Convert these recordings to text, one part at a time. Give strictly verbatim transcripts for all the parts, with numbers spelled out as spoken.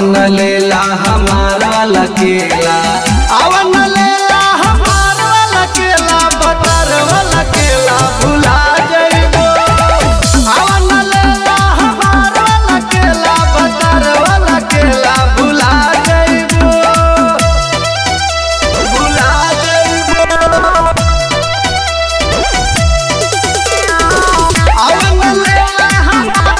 अवन लेला हमारा लकेला, अवन लेला हमारा लकेला, बटर वाला केला भुला जाइबो। अवन लेला हमारा लकेला, बटर वाला केला भुला जाइबो, भुला जाइबो। अवन लेला हमारा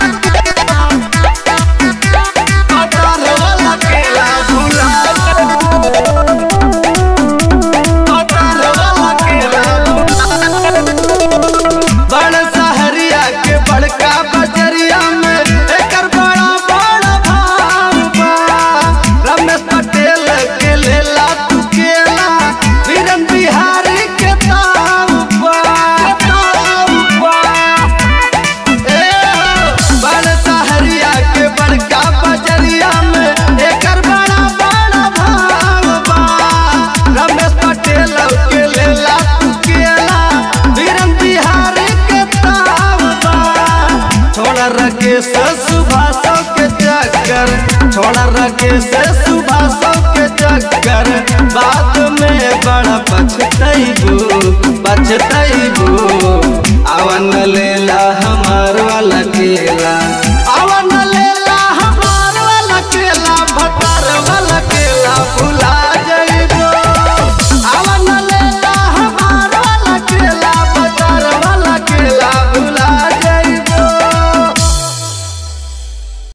बड़का बजरिया में एकर बड़ा बड़ा भाव बा। रमेश पटेल के लेला तू केला, वीरन बिहारी के ताव बा, ताव बा। ए बड़ सहरिया के बड़का बजरिया में एकर बड़ा बड़ा भाव बा। रमेश पटेल के लेला तू केला, वीरन बिहारी के ताव बा। छोड़ा रखे से सुभाषों के चक्कर, छोड़ा रखे से सुभाषों के चक्कर, बाद में बड़ा पछतैबू, पछतैबू। अवन ले